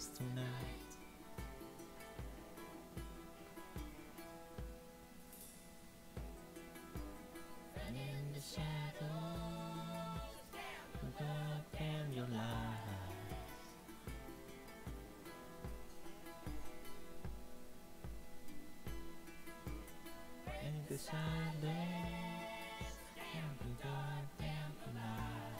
dance tonight. And in the shadows, we're gonna claim your life. In the shadows, we're gonna claim your life.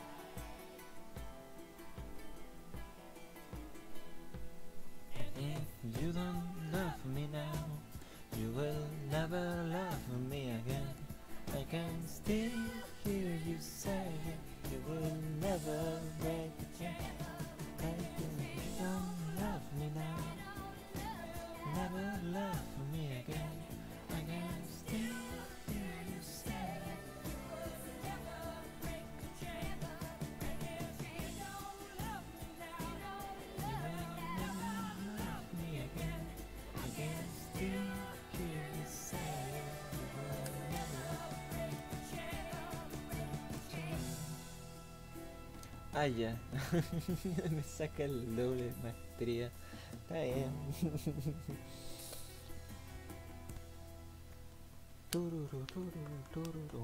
If you don't love me now, you will never love me again. I can still hear you say you will never break the chain. If you don't love me now, never love me again. I can still hear you say you will never break the chain. If you don't love me now, you will never love me again. I can still hear you say you will never break the chain. Ah, ya. Me saca el doble de maestría. Está bien. Tururu, tururu, tururu.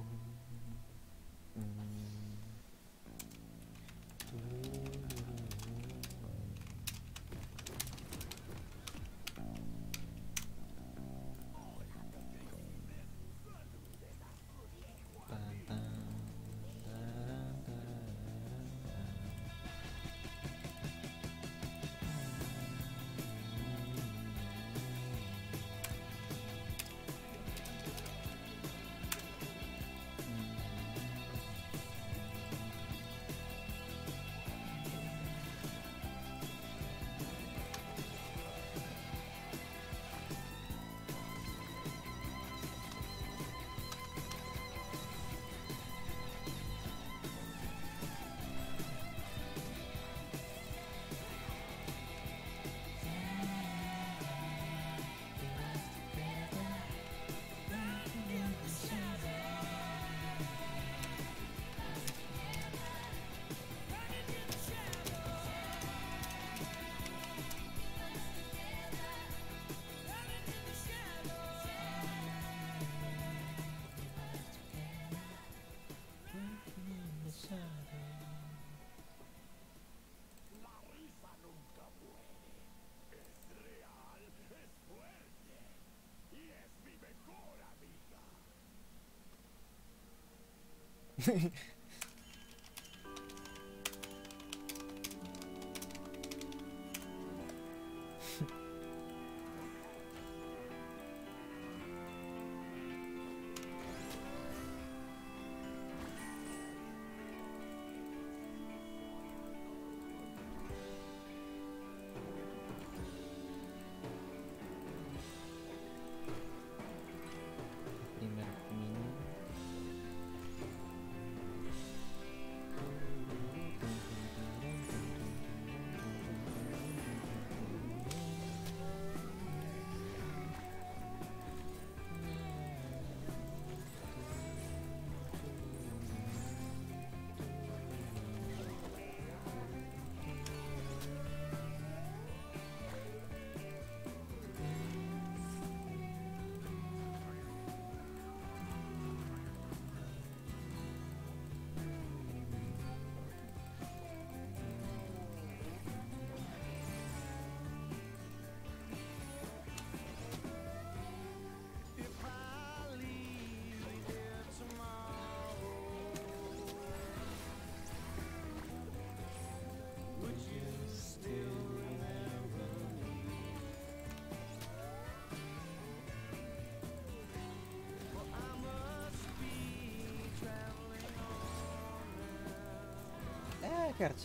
Carchi.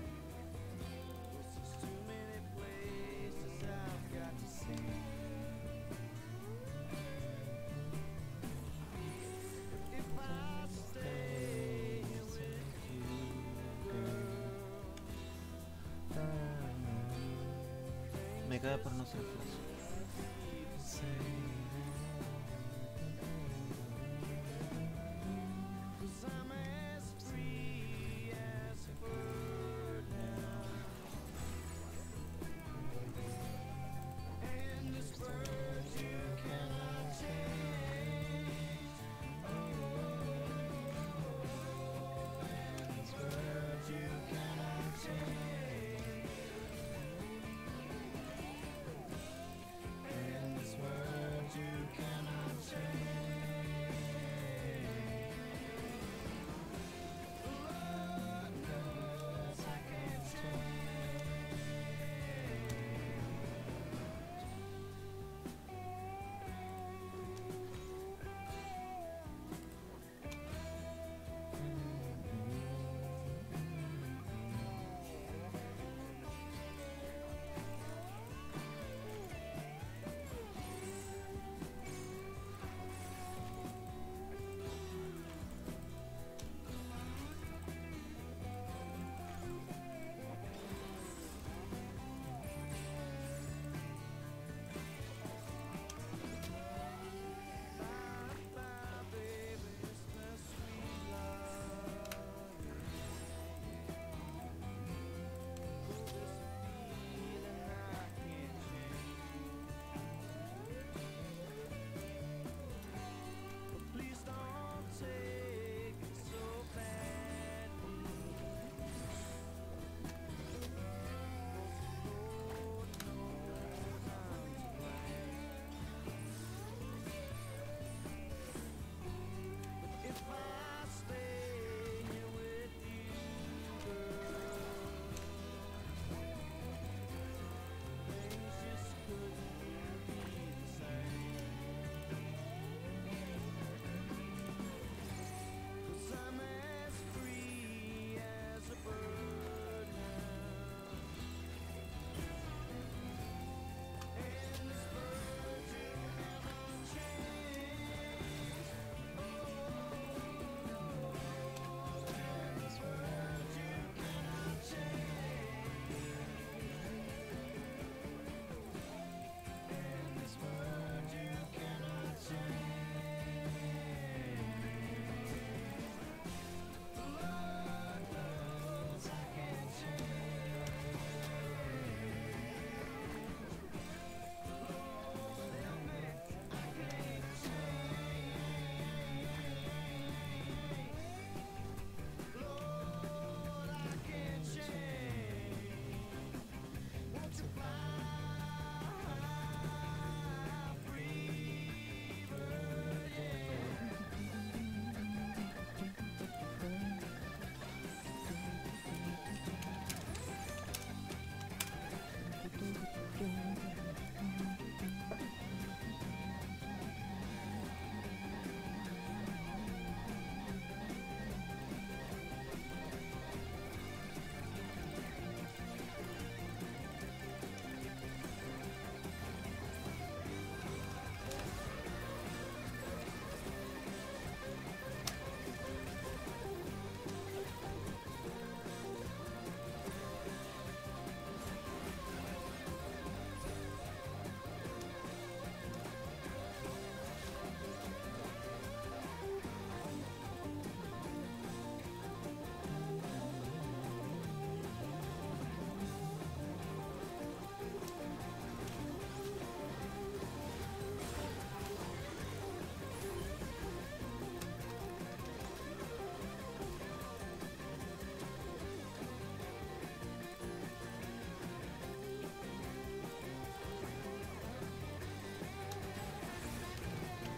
Me cae por no ser flash.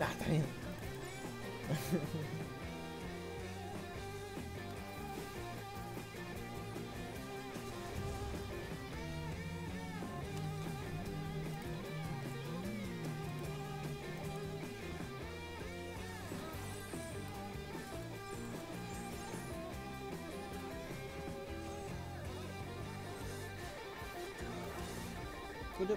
Ah, está bien. Good.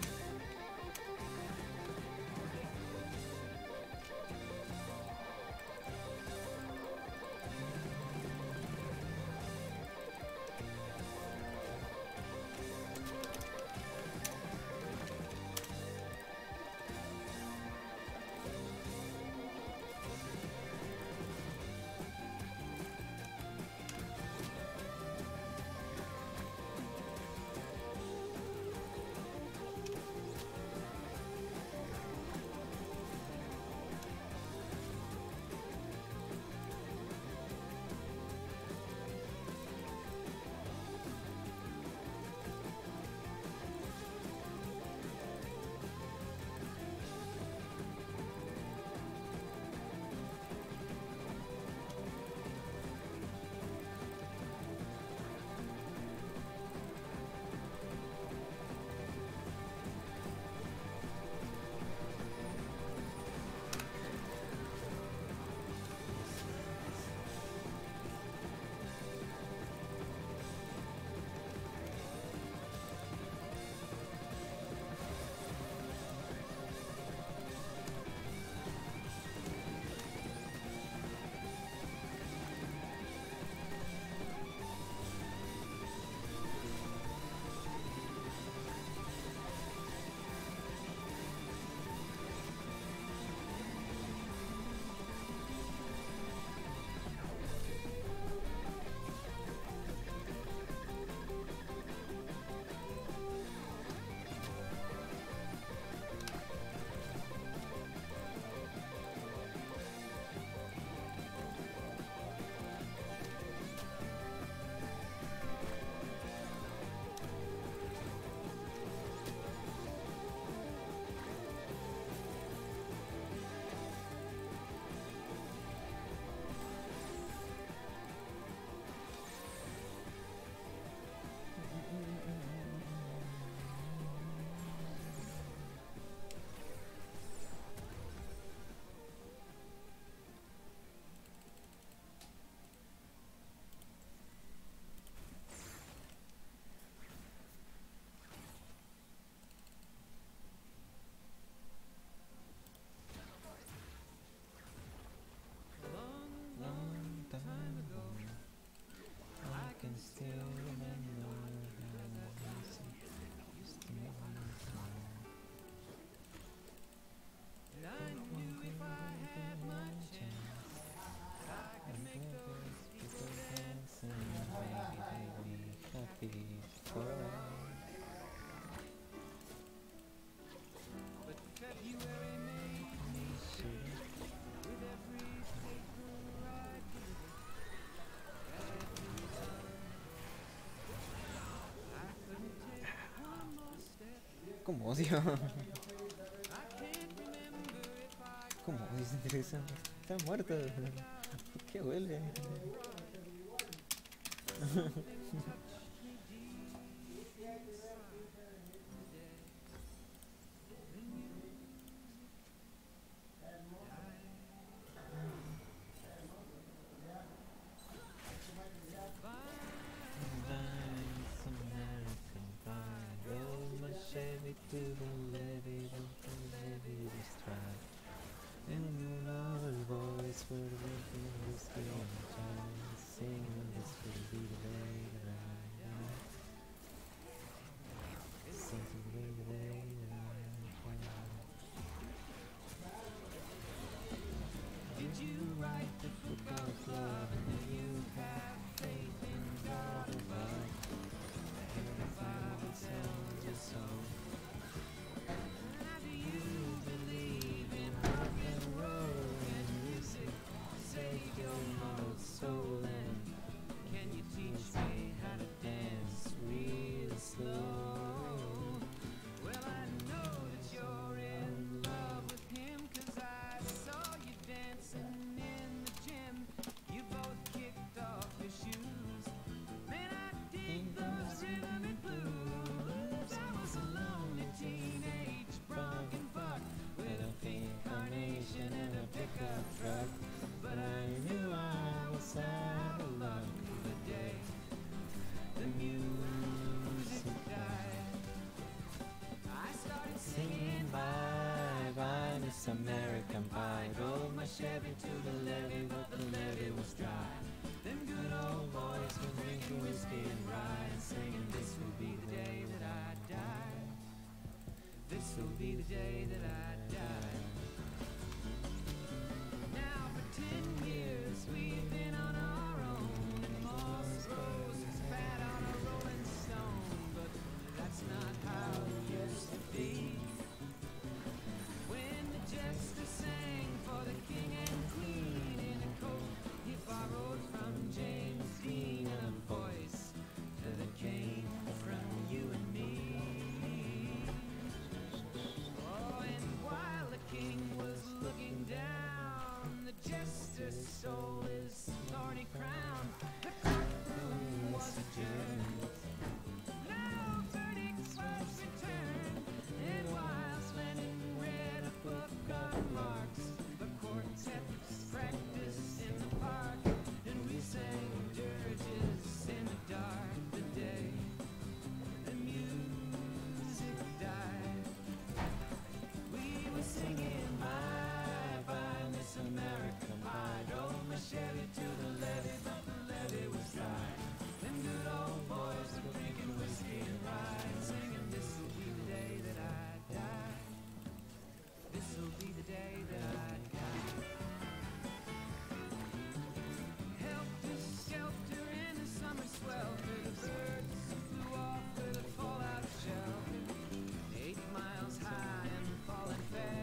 Long time ago, I can still remember how easy it used to make me smile. And I knew if I had my chance, I could make those people dance and maybe they'd be happy for a while. But February made me shiver with every paper I delivered. Every time I couldn't take one more step. ¿Cómo odio? I can't remember if I ¿Cómo odio esa dirección? Está muerto. ¿Por qué huele? To the levee, to the levee we strive. And another voice for the wind in the sky and child, singing this will be the way that I Chevy to the levee, but the levee was dry. Them good old boys were drinking whiskey and rye and singing, this will be the day that I die. This will be the day that I die. Now for 10 years we've been on our own, and moss grows as fat on a rolling stone, but that's not how it used to be. When the jester sang for the king and queen in a coat he borrowed from James Dean, and a voice that came from you and me. Oh, and while the king was looking down, the jester stole his thorny crown. The courtroom was adjourned. Now verdicts was returned, and while Lennon read a book on Marx, the quartet practiced in the park, and we sang dirges in the dark. The day the music died, we were singing bye bye Miss America Pie. Drove my Chevy to the levee, but the levee was dry. Them good old boys were drinking whiskey and rye and singing, this will be the day that I die. This will be the day that I die. Helter skelter in the summer swelter, the birds flew off with a fallout shelter. 8 miles high and falling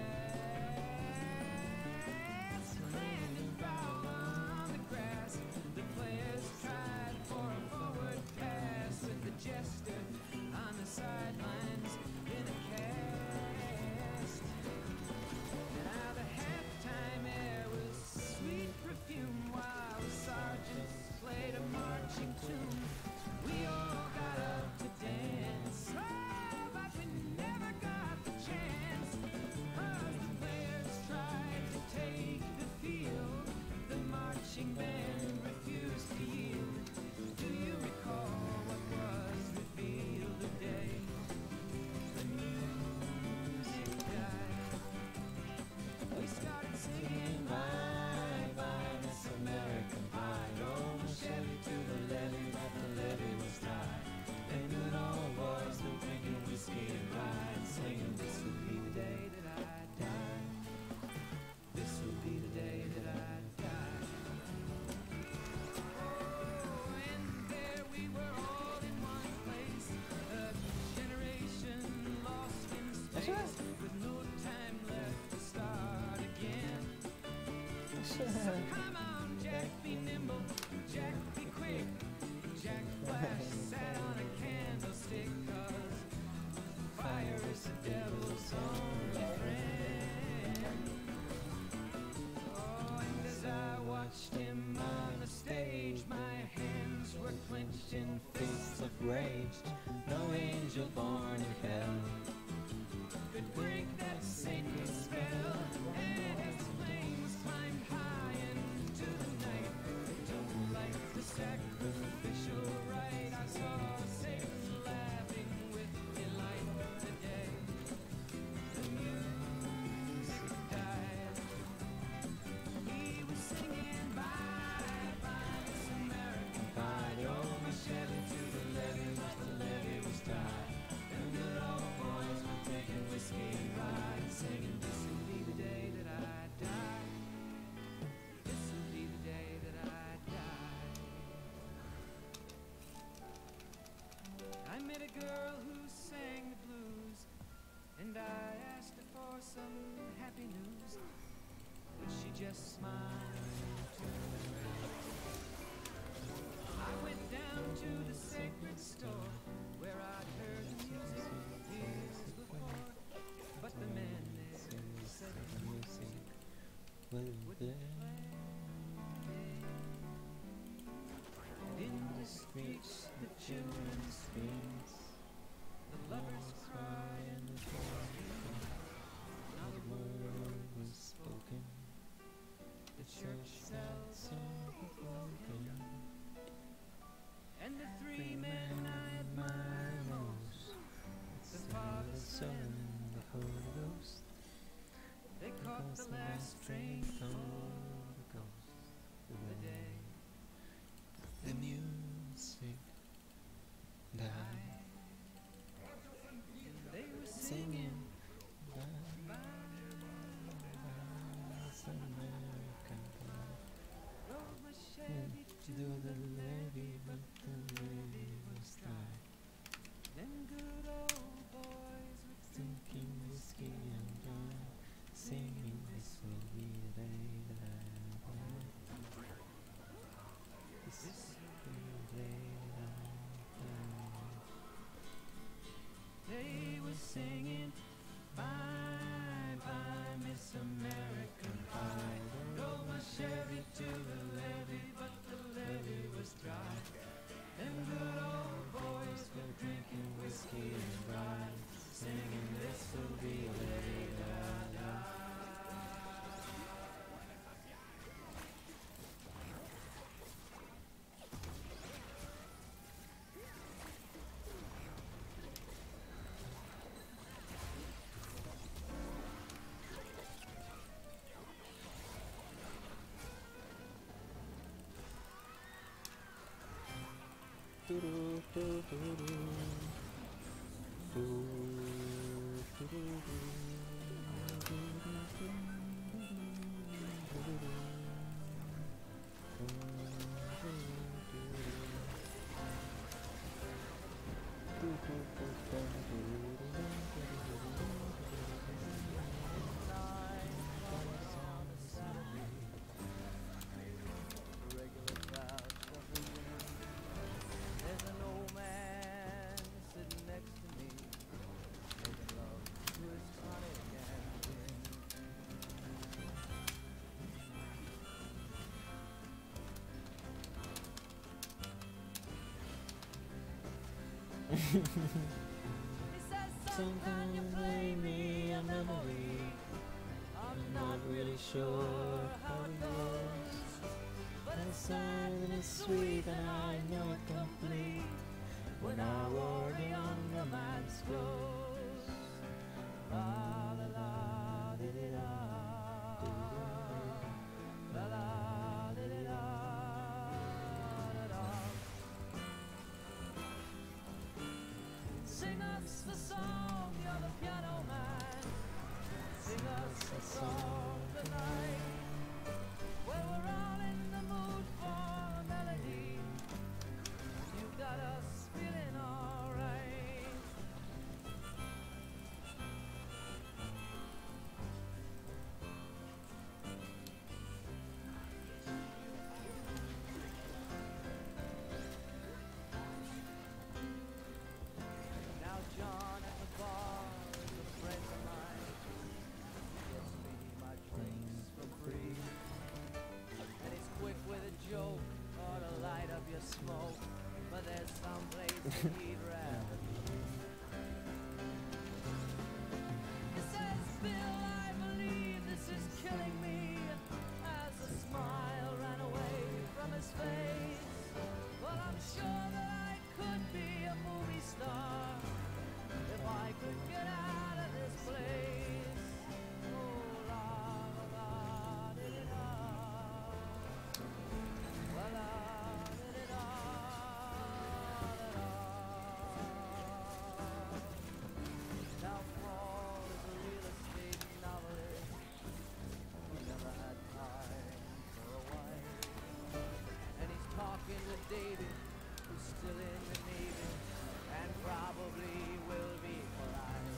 fast, landing foul on the grass. The players tried for a forward pass, with the jester on the sidelines in a cast. Now the halftime air was sweet perfume, while the sergeants played a marching tune. We all got up to dance, oh, but we never got the chance, 'cause the players tried to take the field. The marching band refused to yield. Do you recall what was revealed the day the music died? We started singing bye bye Miss American Pie. Drove my Chevy to the levee, but the levee was dry. Them good old boys were drinking whiskey and rye and singing, this will be the day that I die. This will be the day that I die. Oh, and there we were all in one place, a generation lost in space, with no time left to start again. So come on, Jack, be nimble, Jack, be quick. Jack Flash sat on a candlestick, 'cause fire is the devil's only friend. Oh, and as I watched him on the stage, my hands were clenched in fists of rage. No angel born in hell could break that sacred spell, and his flames climbed high into the night. They don't like the sacrificial rite. I saw Satan laughing with delight the day the music died. He was singing bye bye Miss American Pie. Drove my Chevy to the levee, but the levee was dry. Them good old boys were drinking whiskey and rye and singing, this will be the day that I die. This will be the day that I die. I met a girl who sang the blues, and I asked her for some happy news, but she just smiled too. I went down to the sacred store, where I'd heard the music years before, but the man there said the music will wouldn't play. And in the streets, the children scream, the lovers cry, and the not a word was spoken. The church bells were broken, and the 3 men I admire most, the Father, Son, and the Holy Ghost, they caught the my strength on the ghost of the day. The music died. They were singing Bye, American Pie. Rode my Chevy to the levee, but the levee was dry. Them good old boys were drinking whiskey and wine, singing this will be the day that I die. This will be the day that I die. They were singing Bye bye Miss American Pie. Drove my Chevy to the levee, but the levee was dry. Them good old boys were drinking whiskey and rye, singing this will be the day that I die. There's an old man sitting next to me, making love to his tonic and gin. He says, son, can you play me a memory? I'm not really sure how it goes, but it's sad and it's sweet and I know it complete when I wore the younger man's clothes. La la la di di da, la la di di da da da. Sing us the song, you're the piano man. Sing us a song tonight, where we're all in the mood for a melody. You got us feeling alright. Now John at the bar is a friend of mine. Gets me my drinks for free, and he's quick with a joke or to light up your smoke, but there's some place that he'd rather be. He says, Bill, I believe this is killing me, as a smile ran away from his face. Well, I'm sure that I could be a movie star if I could get out of this place. Oh, la la la di di da, la la di di da da da. Now Paul is a real estate novelist who never had time for a wife, and he's talking to David, who's still in the Navy and probably will be for life.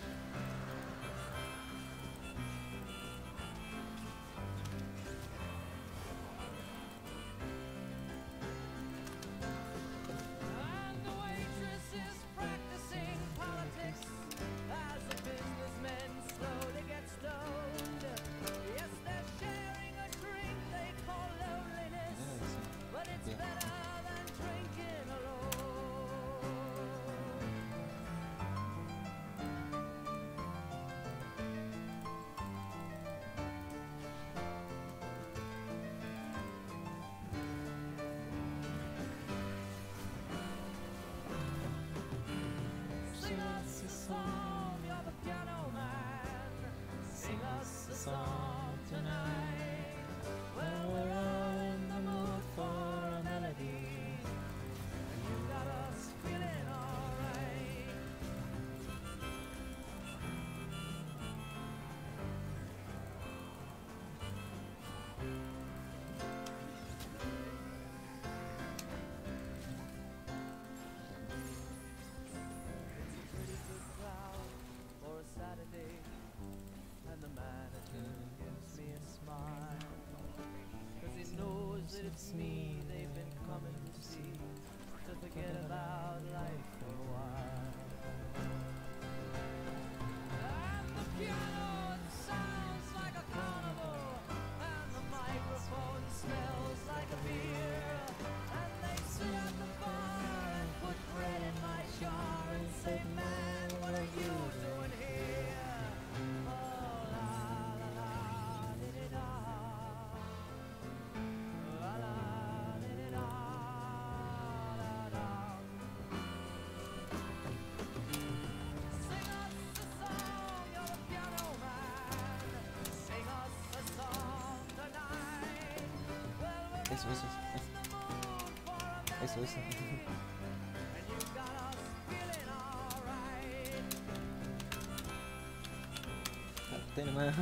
And the waitress is practicing politics as the businessmen slowly get stoned. Yes, they're sharing a drink they call loneliness, but it's better than drinking alone. Sing us a song, you're the piano man. Sing us a song tonight. When we're all in the mood for a melody, you got us feeling alright. Pretty good crowd for a Saturday, and the manager gives me a smile, 'cause he knows that it's me they've been coming to see, to forget about life for a while. And the piano sounds like a carnival, and the microphone smells like a beer, and they sit at the bar and put bread in my jar and say, man, what are you doing here? Oh, la la la, di-di-da. La la, di-di-da, da-da. Sing us a song, you're the piano man. Sing us a song tonight. Well, we're Eso. in the mood for a Eso. melody, and you got us feeling alright. Ten nomás.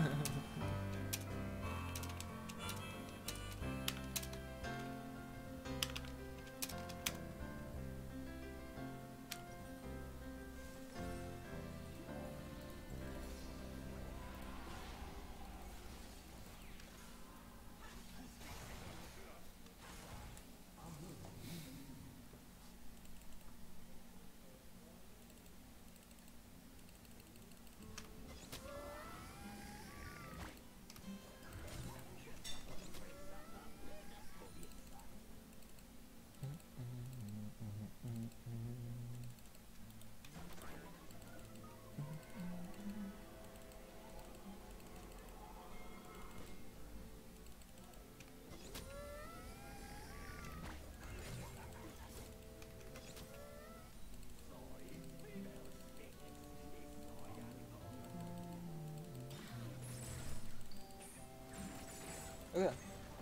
Oiga.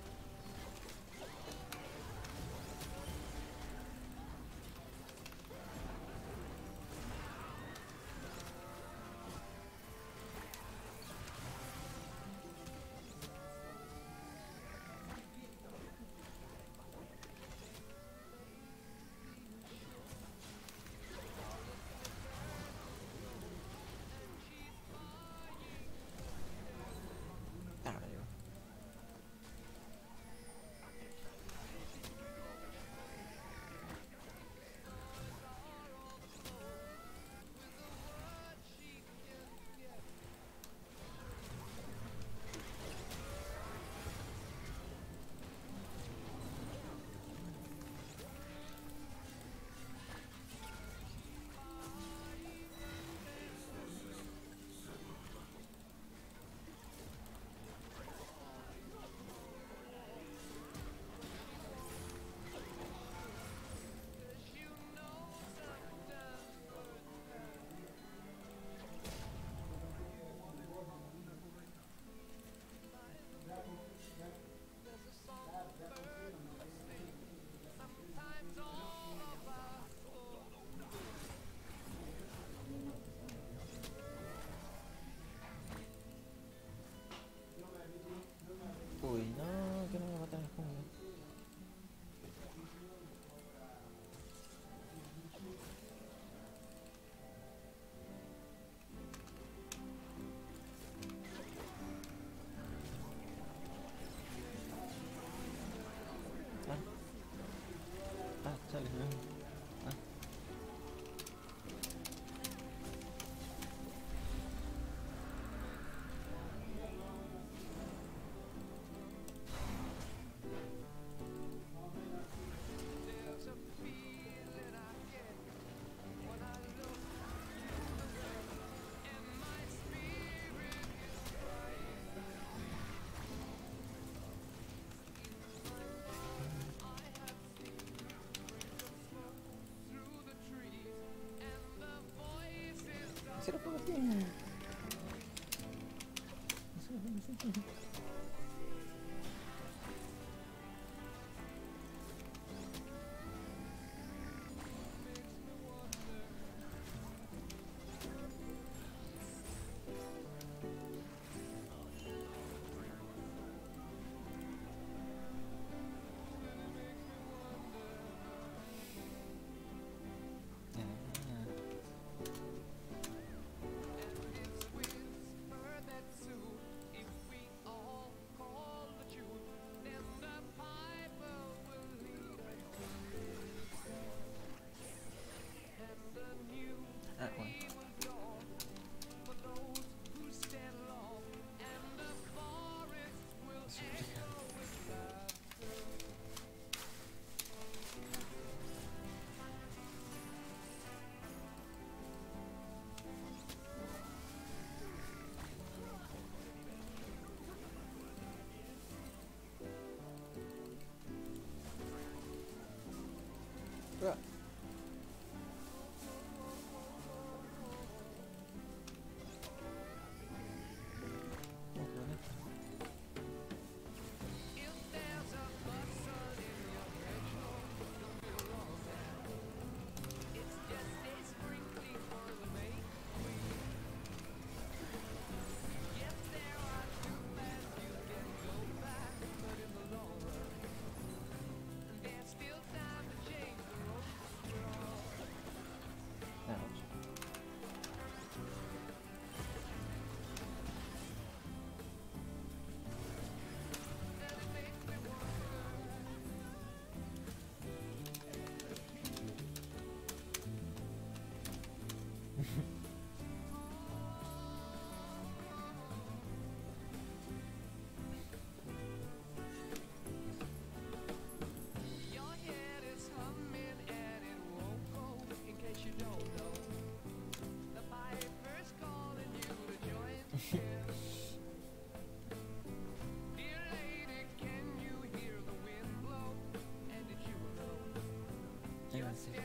Ah, yo. Uy, no, que no me matan las junglas. Sale, no. Ah. ¿Se lo pongo así? No sé, no sé. Ah. Oh, qué bonito. Ouch. Ahí va, sí.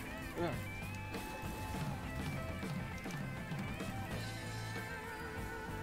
Ah.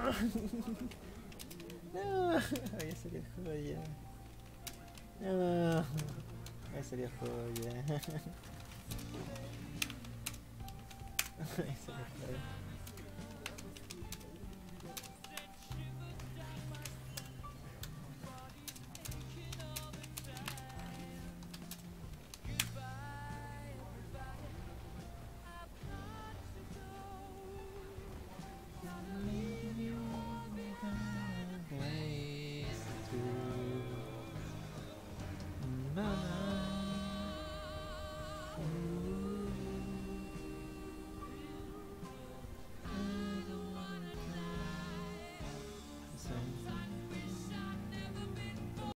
No, había salido joya. No, había salido joya. Había salido joya.